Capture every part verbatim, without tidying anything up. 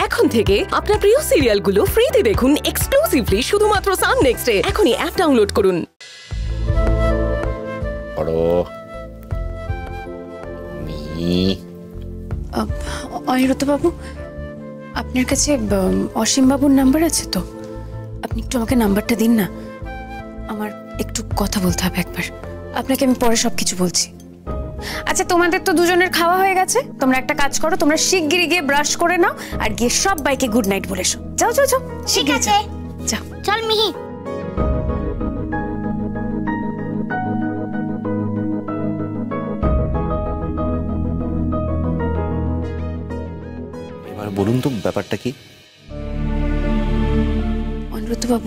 এখন থেকে আপনার প্রিয় সিরিয়ালগুলো ফ্রিতে দেখুন এক্সক্লুসিভলি শুধুমাত্র সান নেক্সটে। এখনই অ্যাপ ডাউনলোড করুন। অনিরুদ্ধ বাবু, আপনার কাছে অসীম বাবুর নাম্বার আছে তো? আপনি একটু আমাকে নাম্বারটা দিন না, আমার একটু কথা বলতে হবে একবার। আপনাকে আমি পরে সবকিছু বলছি। আচ্ছা, তোমাদের তো দুজনের খাওয়া হয়ে গেছে, তোমরা একটা কাজ করো, তোমরা শিগগিরই গিয়ে ব্রাশ করে নাও আর গিয়ে সব বাইকে গুড নাইট বলে এসো। যাও যাও যাও। ঠিক আছে, যাও। চল মিহি। এবার বলুন তো ব্যাপারটা কি? অনিরুদ্ধ বাবু,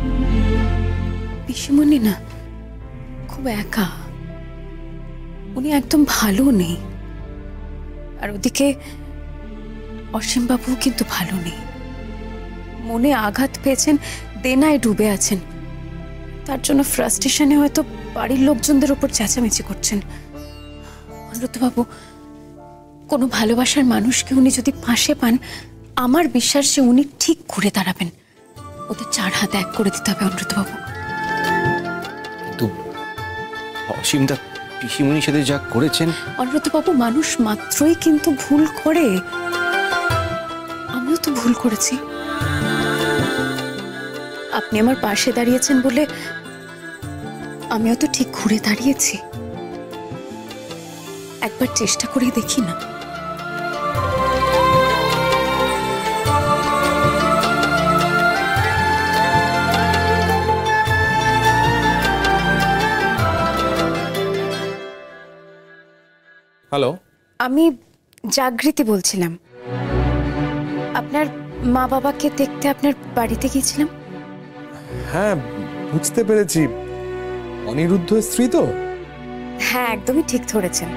পিসিমণি না খুব একা, উনি একদম ভালো নেই। আর ওদিকে অসীম বাবু কিন্তু ভালো নেই, মনে আঘাত পেয়েছেন, দেনায় ডুবে আছেন। তার জন্য ফ্রাস্ট্রেশনে হয়তো বাড়ির লোকজনদের উপর চেঁচামেচি করছেন। অনিরুদ্ধ বাবু, কোনো ভালোবাসার মানুষকে উনি যদি পাশে পান, আমার বিশ্বাস যে উনি ঠিক ঘুরে দাঁড়াবেন। ওদের চার হাত এক করে দিতে হবে অনিরুদ্ধ বাবু। কিন্তু অসীমদা পিসিমণির সাথে যা করেছেন। অনিরুদ্ধ বাবু, মানুষ মাত্রই কিন্তু ভুল করে, আমিও তো ভুল করেছি। আপনি আমার পাশে দাঁড়িয়েছেন বলে আমিও তো ঠিক ঘুরে দাঁড়িয়েছি। একবার চেষ্টা করে দেখি না? হ্যালো, আমি জাগৃতি বলছিলাম। আপনার মা বাবাকে দেখতে আপনার বাড়িতে গিয়েছিলাম। হ্যাঁ বুঝতে পেরেছি, অনিরুদ্ধ স্ত্রী তো? হ্যাঁ, একদমই ঠিক ধরেছেন।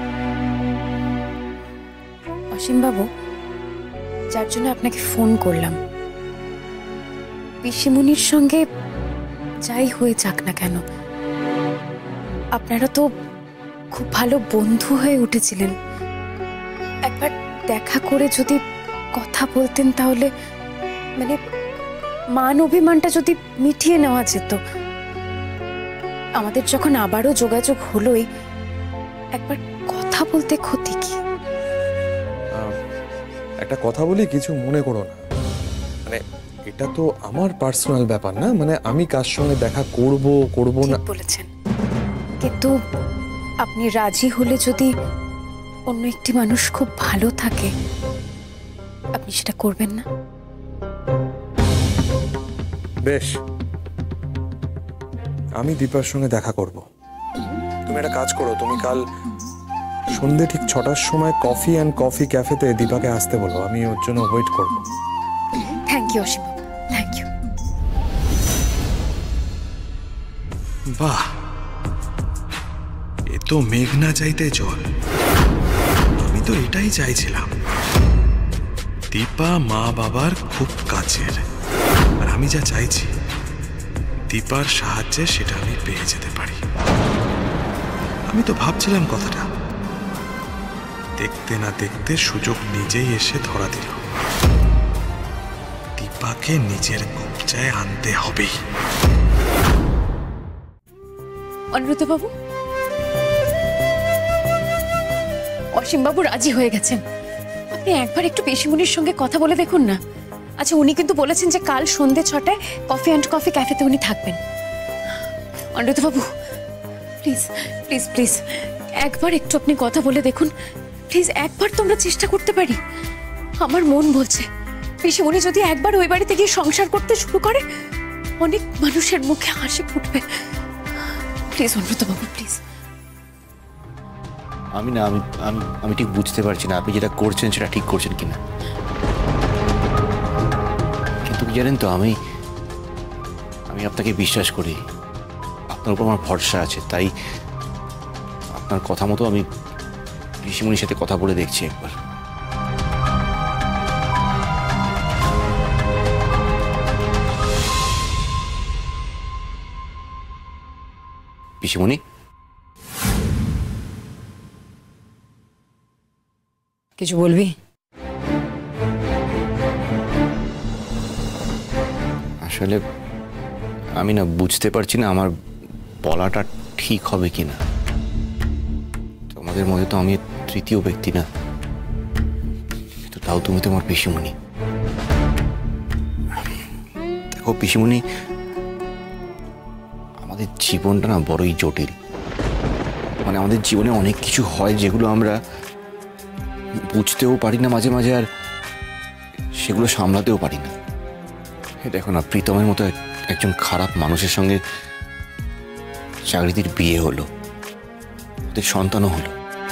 অসীম বাবু, যার জন্য আপনাকে ফোন করলাম, পিসিমণির সঙ্গে যাই হয়ে যাক না কেন, আপনারা তো খুব ভালো বন্ধু হয়ে উঠেছিলেন। একবার দেখা করে যদি কথা বলতেন তাহলে, মানে মান অভিমানটা যদি মিটিয়ে নেওয়া যেত। আমাদের যখন আবারও যোগাযোগ হলোই, একবার কথা বলতে ক্ষতি কি? একটা কথা বলি, কিছু মনে করো না। মানে এটা তো আমার পার্সোনাল ব্যাপার না, মানে আমি কার সঙ্গে দেখা করব করব না বলেছেন, কিন্তু আপনি রাজি হলে যদি অন্য একটি মানুষ খুব ভালো থাকে, আপনি সেটা করবেন না? বেশ, আমি দীপার সঙ্গে দেখা করব। তুমি একটা কাজ করো, তুমি কাল সন্ধ্যে ঠিক ছটার সময় কফি অ্যান্ড কফি ক্যাফেতে দীপাকে আসতে বলো, আমি ওর জন্য ওয়েট করব। Thank you Asim, thank you. বাহ, এ তো মেঘ না চাইতে জল। আমি তো এটাই চাইছিলাম, দীপা মা বাবার খুব কাছের, আর আমি যা চাইছি দীপার সাহায্যে সেটা আমি পেয়ে যেতে পারি। আমি তো ভাবছিলাম কথাটা, দেখতে না দেখতে সুযোগ নিজেই এসে ধরা দিল। দীপাকে নিজের কবজায় আনতে হবে। অনিরুদ্ধ বাবু, অসীম বাবু রাজি হয়ে গেছেন। আপনি একবার একটু পিসিমণির সঙ্গে কথা বলে দেখুন না। আচ্ছা, উনি কিন্তু বলেছেন যে কাল সন্ধ্যে ছটায় কফি অ্যান্ড কফি ক্যাফেতে উনি থাকবেন। অনিরুদ্ধ বাবু, প্লিজ প্লিজ প্লিজ একবার একটু আপনি কথা বলে দেখুন। প্লিজ একবার তোমরা চেষ্টা করতে পারি। আমার মন বলছে পিসিমণি যদি একবার ওই বাড়িতে গিয়ে সংসার করতে শুরু করে, অনেক মানুষের মুখে হাসি ফুটবে। Please Aniruddha Babu, please. আমি না আমি আমি আমি ঠিক বুঝতে পারছি না আপনি যেটা করছেন সেটা ঠিক করছেন কিনা। কিন্তু কি জানেন তো, আমি আমি আপনাকে বিশ্বাস করি, আপনার উপর আমার ভরসা আছে, তাই আপনার কথা মতো আমি পিসিমণির সাথে কথা বলে দেখছি একবার। পিসিমণি, কিছু বলবি? আসলে আমি না বুঝতে পারছি না আমার বলাটা ঠিক হবে কিনা। তোমাদের মধ্যে তো আমি তৃতীয় ব্যক্তি না, কিন্তু তাও তুমি তো আমার পিসিমণি। দেখো পিসিমণি, আমাদের জীবনটা না বড়ই জটিল। মানে আমাদের জীবনে অনেক কিছু হয় যেগুলো আমরা বুঝতেও পারি না মাঝে মাঝে, আর সেগুলো সামলাতেও পারি না। দেখো না, প্রীতমের মতো একজন খারাপ মানুষের সঙ্গে চাকরিটির বিয়ে হলো, ওদের সন্তানও হলো।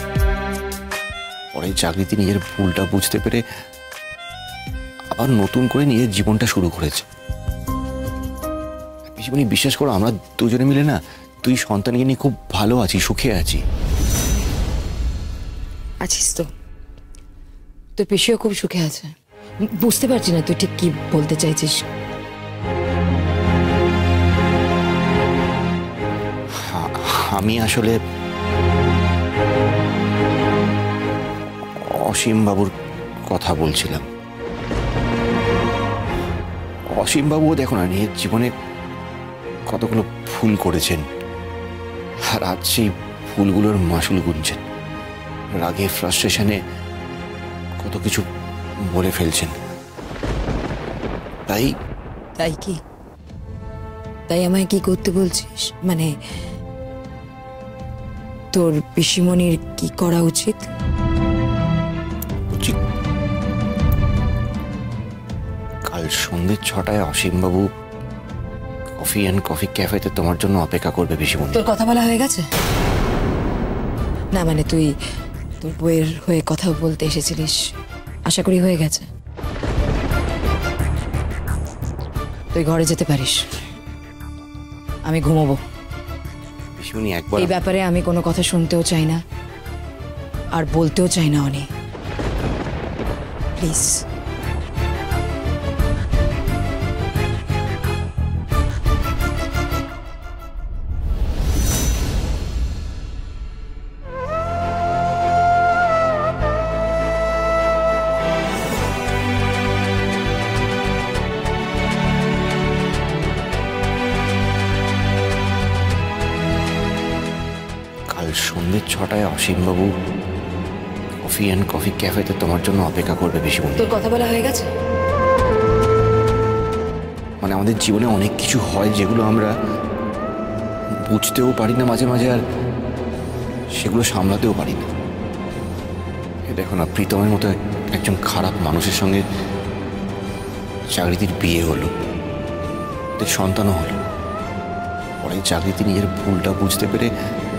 পরে চাকরিতে নিজের ভুলটা বুঝতে পেরে আবার নতুন করে নিজের জীবনটা শুরু করেছে। পিসিমণি বিশ্বাস করো, আমরা দুজনে মিলে না তুই সন্তানকে নিয়ে খুব ভালো আছি, সুখে আছি। আছিস তো? তোর পিসিও খুব সুখে আছে। বুঝতে পারছি না তুই ঠিক কি বলতে চাইছিস। আমি আসলে অসীম বাবুর কথা বলছিলাম। অসীম বাবুও দেখো না নিজের জীবনে কতগুলো ভুল করেছেন, আর আজ সেই ভুলগুলোর মাসুল গুনছেন। রাগে ফ্রাস্ট্রেশনে কত কিছু বলে ফেলছেন। তাই তাই কি তাই আমায় কি করতে বলছিস? মানে তোর পিসিমণির কি করা উচিত? উচিত কাল সন্ধ্যে ছটায় অসীমবাবু কফি অ্যান্ড কফি ক্যাফেতে তোমার জন্য অপেক্ষা করবে পিসিমণি। তোর কথা বলা হয়ে গেছে? না মানে তুই তোর বইয়ের হয়ে কথা বলতে এসেছিলিস, আশা করি হয়ে গেছে। তুই ঘরে যেতে পারিস, আমি ঘুমোবো। পিসিমণি একবার এই ব্যাপারে আমি কোনো কথা শুনতেও চাই না, আর বলতেও চাই না অনি, প্লিজ। সন্ধ্যে ছটায় অসীমবাবু কফি অ্যান্ড কফি ক্যাফেতে তোমার জন্য অপেক্ষা করবে পিসিমণি। তোর কথা বলা হয়ে গেছে? মানে আমাদের জীবনে অনেক কিছু হয় যেগুলো আমরা বুঝতেও পারি না মাঝে মাঝে, আর সেগুলো সামলাতেও পারি না। দেখো না, প্রীতমের মতো একজন খারাপ মানুষের সঙ্গে চাকরিটির বিয়ে হলো, ওদের সন্তানও হলো। পরে চাকরিতে নিজের ভুলটা বুঝতে পেরে